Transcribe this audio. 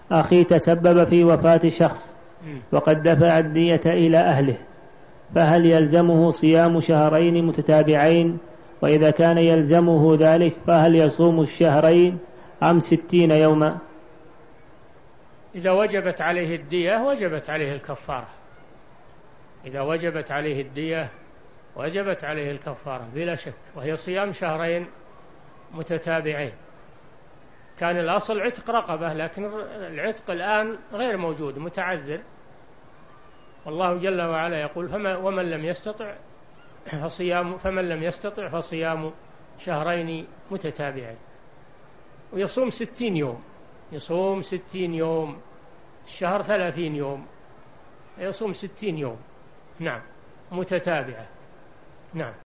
أخي تسبب في وفاة شخص وقد دفع الدية إلى أهله، فهل يلزمه صيام شهرين متتابعين؟ وإذا كان يلزمه ذلك فهل يصوم الشهرين أم 60 يوما؟ إذا وجبت عليه الدية وجبت عليه الكفارة. إذا وجبت عليه الدية وجبت عليه الكفارة بلا شك، وهي صيام شهرين متتابعين. كان الأصل عتق رقبة، لكن العتق الآن غير موجود، متعذر. والله جل وعلا يقول فمن لم يستطع فصيام شهرين متتابعين. ويصوم 60 يوم، يصوم 60 يوم، الشهر 30 يوم، يصوم 60 يوم، نعم، متتابعة، نعم.